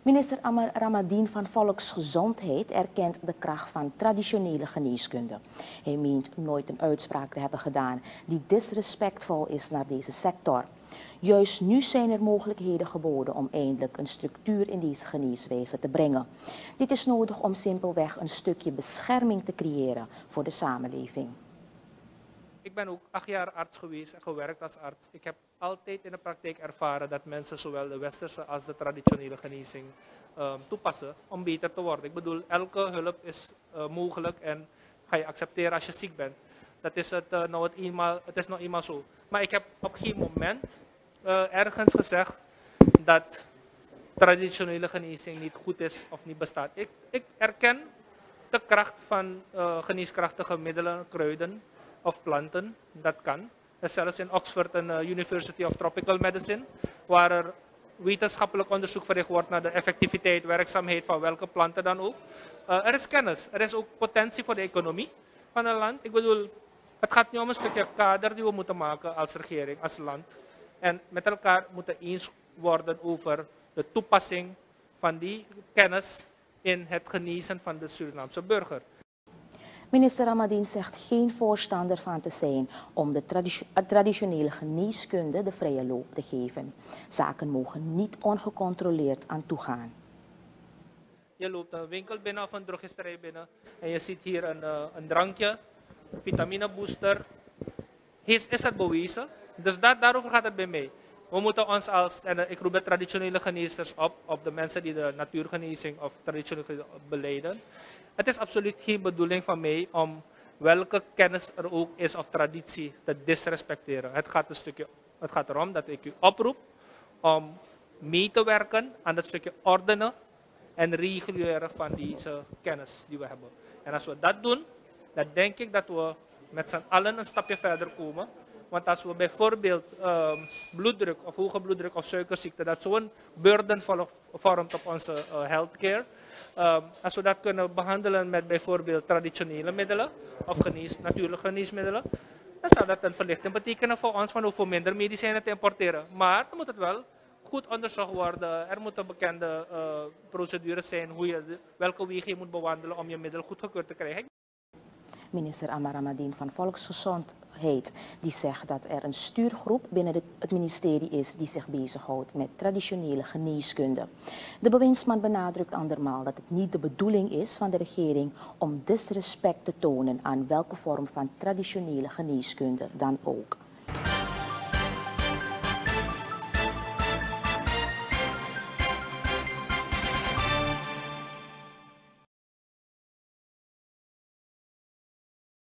Minister Amar Ramadien van Volksgezondheid erkent de kracht van traditionele geneeskunde. Hij meent nooit een uitspraak te hebben gedaan die disrespectvol is naar deze sector. Juist nu zijn er mogelijkheden geboden om eindelijk een structuur in deze geneeswijze te brengen. Dit is nodig om simpelweg een stukje bescherming te creëren voor de samenleving. Ik ben ook 8 jaar arts geweest en gewerkt als arts. Ik heb altijd in de praktijk ervaren dat mensen zowel de westerse als de traditionele genezing toepassen om beter te worden. Ik bedoel, elke hulp is mogelijk en ga je accepteren als je ziek bent. Dat is het is nou eenmaal zo. Maar ik heb op geen moment ergens gezegd dat traditionele genezing niet goed is of niet bestaat. Ik erken de kracht van geneeskrachtige middelen, kruiden of planten, dat kan. Er is zelfs in Oxford een University of Tropical Medicine, waar er wetenschappelijk onderzoek verricht wordt naar de effectiviteit, werkzaamheid van welke planten dan ook. Er is kennis, er is ook potentie voor de economie van een land. Ik bedoel, het gaat nu om een stukje kader die we moeten maken als regering, als land. En met elkaar moeten eens worden over de toepassing van die kennis in het genezen van de Surinaamse burger. Minister Ramadien zegt geen voorstander van te zijn om de traditionele geneeskunde de vrije loop te geven. Zaken mogen niet ongecontroleerd aan toegaan. Je loopt een winkel binnen of een drogisterij binnen en je ziet hier een drankje, een vitaminebooster. Is dat bewezen? Dus daarover gaat het bij mij. We moeten ons en ik roep de traditionele genezers op de mensen die de natuurgenezing of traditionele beleiden. Het is absoluut geen bedoeling van mij om welke kennis er ook is of traditie te disrespecteren. Het gaat erom dat ik u oproep om mee te werken aan het stukje ordenen en reguleren van deze kennis die we hebben. En als we dat doen, dan denk ik dat we met z'n allen een stapje verder komen. Want als we bijvoorbeeld bloeddruk of hoge bloeddruk of suikerziekte, dat zo'n burden vormt op onze healthcare. Als we dat kunnen behandelen met bijvoorbeeld traditionele middelen of natuurlijke geneesmiddelen, dan zou dat een verlichting betekenen voor ons van hoeveel minder medicijnen te importeren. Maar dan moet het wel goed onderzocht worden. Er moeten bekende procedures zijn welke wegen je moet bewandelen om je middel goedgekeurd te krijgen. Minister Amar Ramadien van Volksgezondheid die zegt dat er een stuurgroep binnen het ministerie is die zich bezighoudt met traditionele geneeskunde. De bewindsman benadrukt andermaal dat het niet de bedoeling is van de regering om disrespect te tonen aan welke vorm van traditionele geneeskunde dan ook.